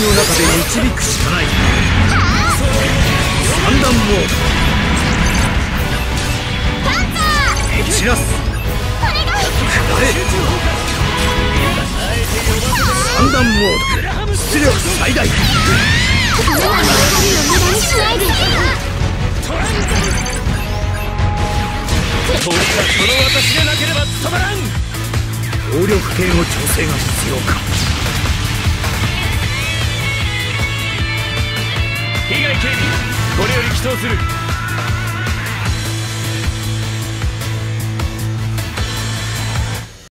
の中で導くしかない。三段モード散らす。加え三段モード出力最大。 鳥がその私でなければ務まらん。 強力系の調整が必要か。 被害警備これより起動する。